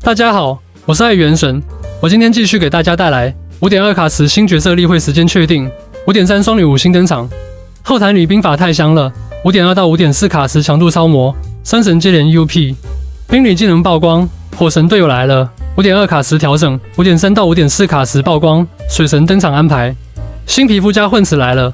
大家好，我是爱元神，我今天继续给大家带来 5.2 卡池新角色例会时间确定 5.3 双女5星登场，后台女兵法太香了 5.2 到 5.4 卡池强度超模，三神接连 UP， 兵女技能曝光，火神队友来了 5.2 卡池调整 5.3 到 5.4 卡池曝光，水神登场安排，新皮肤加混齿来了。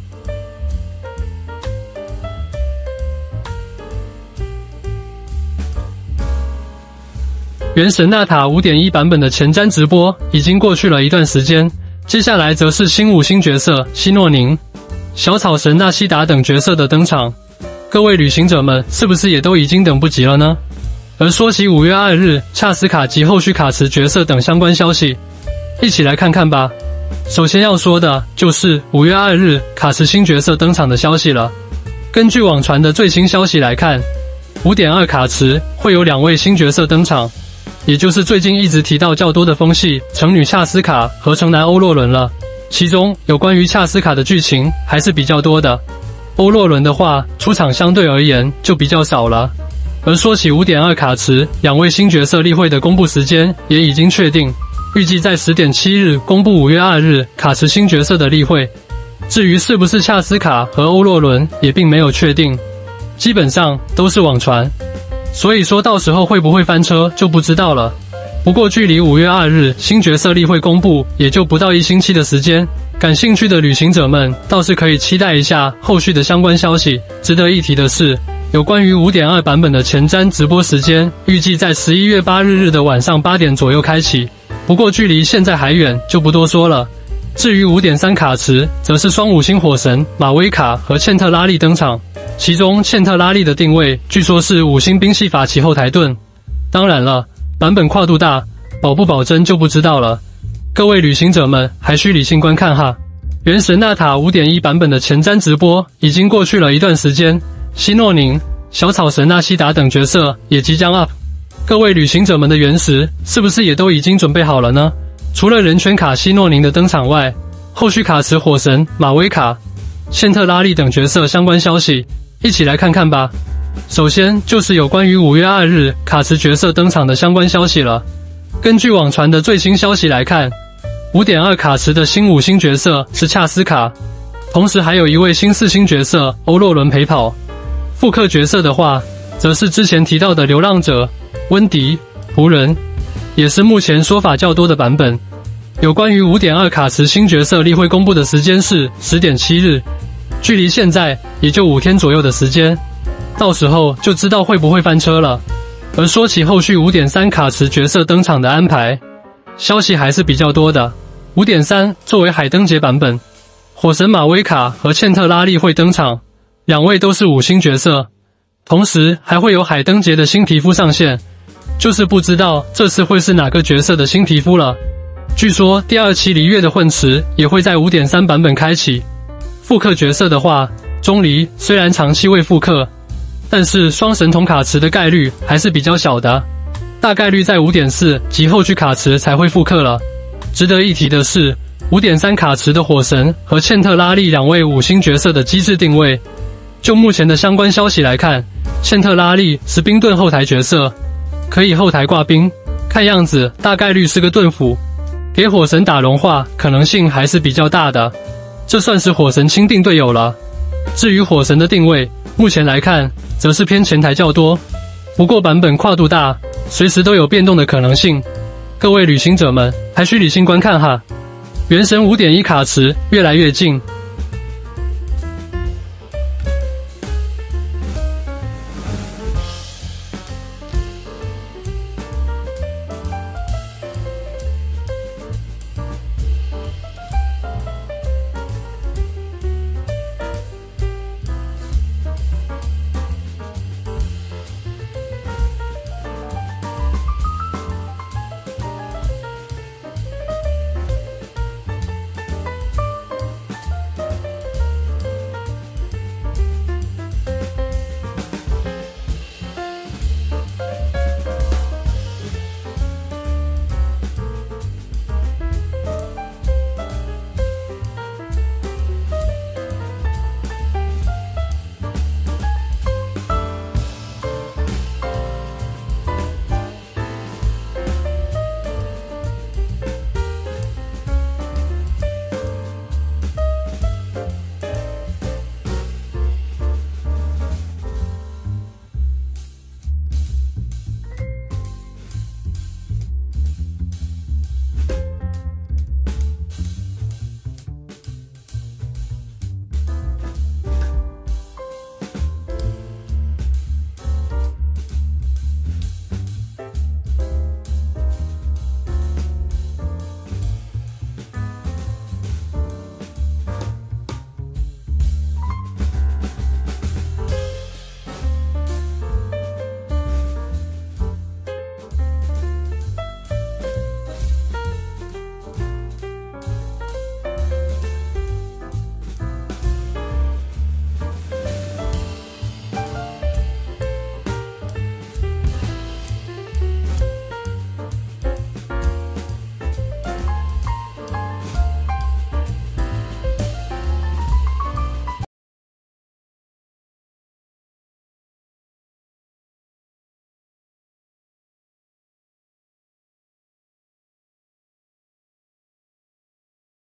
原神纳塔 5.1 版本的前瞻直播已经过去了一段时间，接下来则是新5星角色希诺宁、小草神纳西达等角色的登场。各位旅行者们是不是也都已经等不及了呢？而说起5月2日恰斯卡及后续卡池角色等相关消息，一起来看看吧。首先要说的就是5月2日卡池新角色登场的消息了。根据网传的最新消息来看， 5.2 卡池会有2位新角色登场，也就是最近一直提到较多的风系城女恰斯卡和城男欧洛伦了。其中有关于恰斯卡的剧情还是比较多的，欧洛伦的话出场相对而言就比较少了。而说起 5.2 卡池2位新角色例会的公布时间也已经确定，预计在10点7日公布5月2日卡池新角色的例会。至于是不是恰斯卡和欧洛伦也并没有确定，基本上都是网传，所以说到时候会不会翻车就不知道了。不过距离5月2日新角色例会公布也就不到1星期的时间，感兴趣的旅行者们倒是可以期待一下后续的相关消息。值得一提的是，有关于 5.2 版本的前瞻直播时间预计在11月8日的晚上8点左右开启，不过距离现在还远，就不多说了。至于 5.3 卡池则是双5星火神马威卡和茜特拉利登场，其中茜特拉利的定位据说是5星兵系法旗后台盾，当然了，版本跨度大，保不保真就不知道了。各位旅行者们还需理性观看哈。原神纳塔 5.1 版本的前瞻直播已经过去了一段时间，希诺宁、小草神纳西达等角色也即将 up， 各位旅行者们的原石是不是也都已经准备好了呢？除了人权卡希诺宁的登场外，后续卡池火神马威卡、茜特拉利等角色相关消息一起来看看吧。首先就是有关于5月2日卡池角色登场的相关消息了。根据网传的最新消息来看， 5.2 卡池的新5星角色是恰斯卡，同时还有一位新4星角色欧洛伦陪跑。复刻角色的话，则是之前提到的流浪者、温迪、仆人，也是目前说法较多的版本。有关于 5.2 卡池新角色例会公布的时间是10点7日，距离现在也就5天左右的时间，到时候就知道会不会翻车了。而说起后续 5.3 卡池角色登场的安排，消息还是比较多的。5.3 作为海灯节版本，火神马威卡和茜特拉利会登场，2位都是5星角色，同时还会有海灯节的新皮肤上线，就是不知道这次会是哪个角色的新皮肤了。据说第2期璃月的混池也会在 5.3 版本开启。复刻角色的话，钟离虽然长期未复刻，但是双神童卡池的概率还是比较小的，大概率在 5.4 及后续卡池才会复刻了。值得一提的是， 5.3 卡池的火神和茜特拉利2位5星角色的机制定位，就目前的相关消息来看，茜特拉利是冰盾后台角色，可以后台挂冰，看样子大概率是个盾斧，给火神打融化可能性还是比较大的，这算是火神钦定队友了。至于火神的定位，目前来看则是偏前台较多，不过版本跨度大，随时都有变动的可能性，各位旅行者们还需理性观看哈。原神 5.1 卡池越来越近，